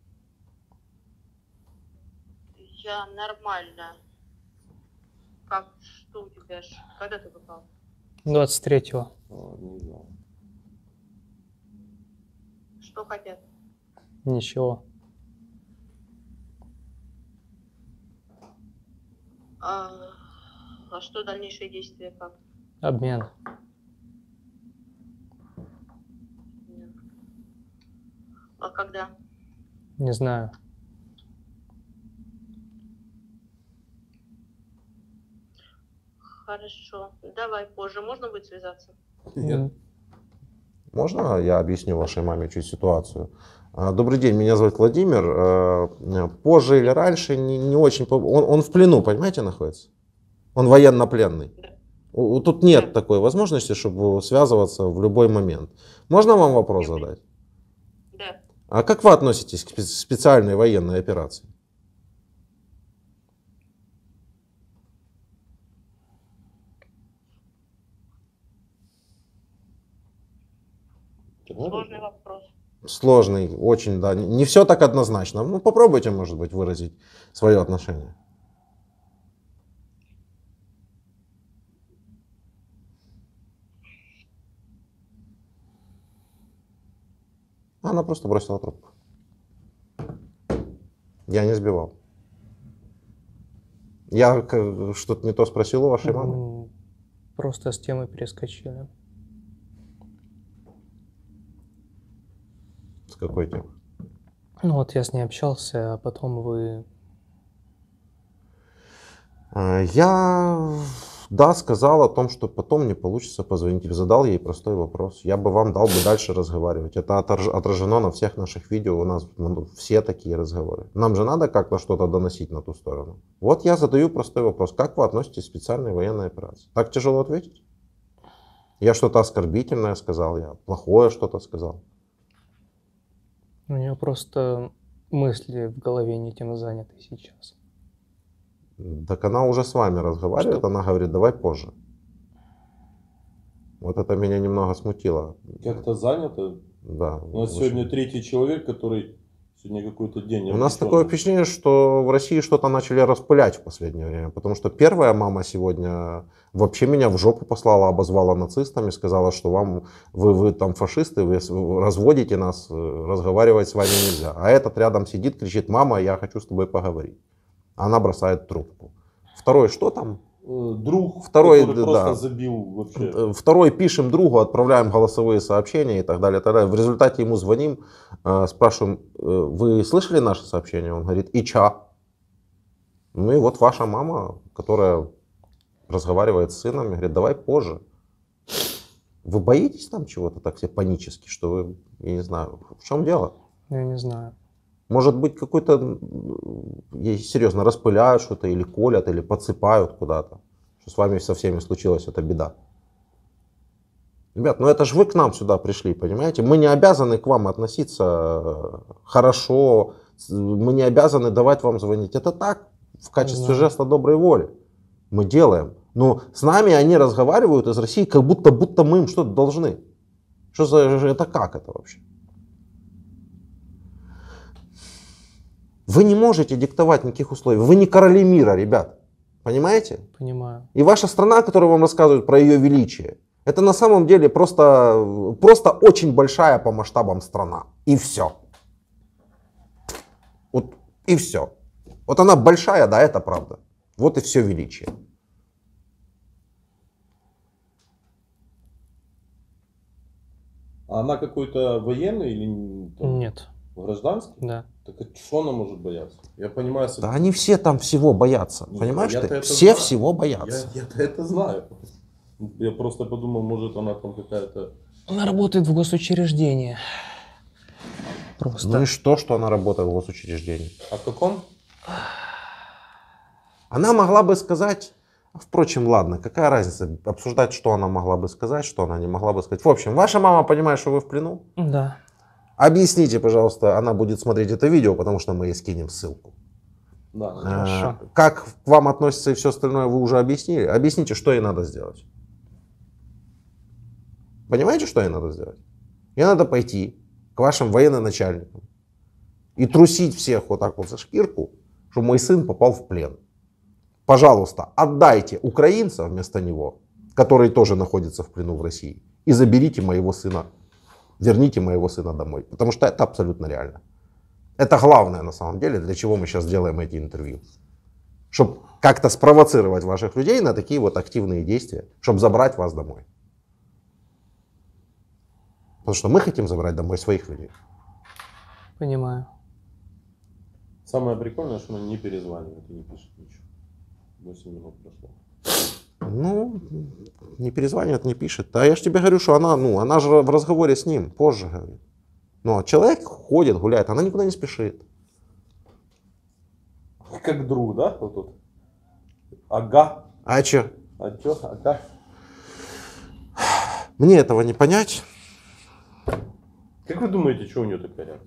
Я нормально. Как, что у тебя? Когда ты попал? 23-го. Не знаю. Что хотят? Ничего. А что дальнейшие действия как? Обмен. А когда? Не знаю. Хорошо. Давай позже. Можно будет связаться? Нет. Можно я объясню вашей маме чуть ситуацию? Добрый день, меня зовут Владимир. Позже или раньше, не очень... Он в плену, понимаете, находится? Он военнопленный. Тут нет такой возможности, чтобы связываться в любой момент. Можно вам вопрос задать? Да. А как вы относитесь к специальной военной операции? Сложный вопрос. Сложный, очень, да. Не все так однозначно. Ну, попробуйте, может быть, выразить свое отношение. Она просто бросила трубку. Я не сбивал. Я что-то не то спросил у вашей мамы? Просто с темы перескочили. С какой темы? Ну вот я с ней общался, а потом вы... Я, да, сказал о том, что потом не получится позвонить. Задал ей простой вопрос. Я бы вам дал бы дальше разговаривать. Это отражено на всех наших видео. У нас все такие разговоры. Нам же надо как-то что-то доносить на ту сторону. Вот я задаю простой вопрос. Как вы относитесь к специальной военной операции? Так тяжело ответить? Я что-то оскорбительное сказал, я плохое что-то сказал. У нее просто мысли в голове не тем заняты сейчас. Так она уже с вами разговаривает, Что? она говорит, давай позже. Вот это меня немного смутило. Как-то занято. Да. У нас очень. сегодня третий человек, который сегодня какой-то день. У нас обречен. такое впечатление, что в России что-то начали распылять в последнее время. Потому что первая мама сегодня вообще меня в жопу послала, обозвала нацистами, сказала, что вы там фашисты, вы разводите нас, разговаривать с вами нельзя. А этот рядом сидит, кричит, мама, я хочу с тобой поговорить. Она бросает трубку. Второй, что там? Друг, Второй, который просто да. забил вообще. Второй, пишем другу, отправляем голосовые сообщения и так далее, так далее. В результате ему звоним, спрашиваем, вы слышали наше сообщение? Он говорит, и ча? Ну и вот ваша мама, которая разговаривает с сыном, говорит, давай позже. Вы боитесь там чего-то так все панически, что вы, я не знаю, в чем дело? Я не знаю. Может быть, какой-то, серьезно, распыляют что-то, или колят, или подсыпают куда-то. Что с вами со всеми случилась эта беда. Ребят, ну это же вы к нам сюда пришли, понимаете? Мы не обязаны к вам относиться хорошо, мы не обязаны давать вам звонить. Это так, в качестве жеста доброй воли. Мы делаем. Но с нами они разговаривают из России, как будто мы им что-то должны. Что за, это как это вообще? Вы не можете диктовать никаких условий. Вы не короли мира, ребят. Понимаете? Понимаю. И ваша страна, которая вам рассказывает про ее величие, это на самом деле просто очень большая по масштабам страна. И все. Вот и все. Вот она большая, да, это правда. Вот и все величие. А она какой-то военный или там, Нет. гражданский? Да. Так что она может бояться? Я понимаю, Да они все там всего боятся. Нет, Понимаешь я-то ты? это Все знаю. всего боятся. Я-то это знаю. Я просто подумал, может она там какая-то... Она работает в госучреждении. Просто. Ну и что она работает в госучреждении? А в каком? Она могла бы сказать, впрочем, ладно, какая разница обсуждать, что она могла бы сказать, что она не могла бы сказать. В общем, ваша мама понимает, что вы в плену. Да. Объясните, пожалуйста, она будет смотреть это видео, потому что мы ей скинем ссылку. Да. Хорошо. Как к вам относится и все остальное, вы уже объяснили. Объясните, что ей надо сделать. Понимаете, что ей надо сделать? Ей надо пойти к вашим военноначальникам и трусить всех вот так вот за шкирку, что мой сын попал в плен. Пожалуйста, отдайте украинца вместо него, который тоже находится в плену в России, и заберите моего сына. Верните моего сына домой. Потому что это абсолютно реально. Это главное на самом деле, для чего мы сейчас делаем эти интервью. Чтобы как-то спровоцировать ваших людей на такие вот активные действия, чтобы забрать вас домой. Потому что мы хотим забрать домой своих людей. Понимаю. Самое прикольное, что она не перезванивает и не пишет ничего. 8 минут прошло. Ну, не перезванивает, не пишет. А я же тебе говорю, что она же в разговоре с ним позже говорит. Но человек ходит, гуляет, она никуда не спешит. Как друг, да? Вот тут. Ага. А че? А чё? Ага. Мне этого не понять. Как вы думаете, что у нее такая реакция?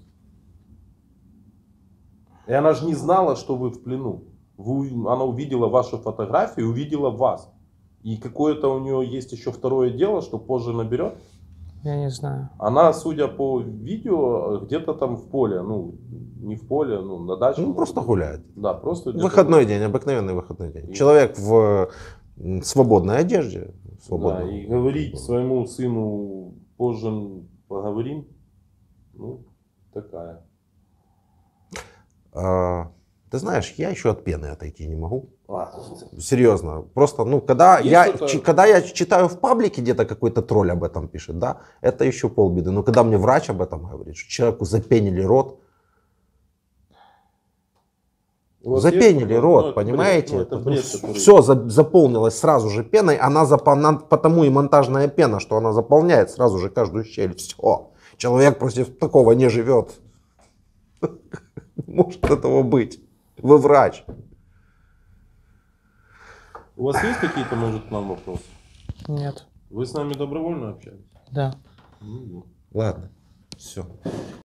И она же не знала, что вы в плену. Она увидела вашу фотографию, увидела вас. И какое-то у нее есть еще второе дело, что позже наберет. Я не знаю. Она, судя по видео, где-то там в поле, ну, не в поле, ну, на даче. Ну, просто гуляет. Да, просто где-то. Выходной день, обыкновенный выходной день. Человек в свободной одежде. Да, Свободной. и говорить своему сыну позже поговорим, ну, такая. Ты знаешь, я еще от пены отойти не могу. Ладно. Серьезно. Просто, когда Есть я, что-то- когда я читаю в паблике, где-то какой-то тролль об этом пишет, да, это еще полбеды. Но когда мне врач об этом говорит, что человеку запенили рот, Вот запенили есть, рот, ну, это понимаете? бред, ну, это бред, который- Все заполнилось сразу же пеной, потому и монтажная пена, что она заполняет сразу же каждую щель. Все. Человек против такого не живет. Может этого быть. Вы врач. У вас есть какие-то, может, к нам вопросы? Нет. Вы с нами добровольно общаетесь? Да. Ну, Ладно. Все.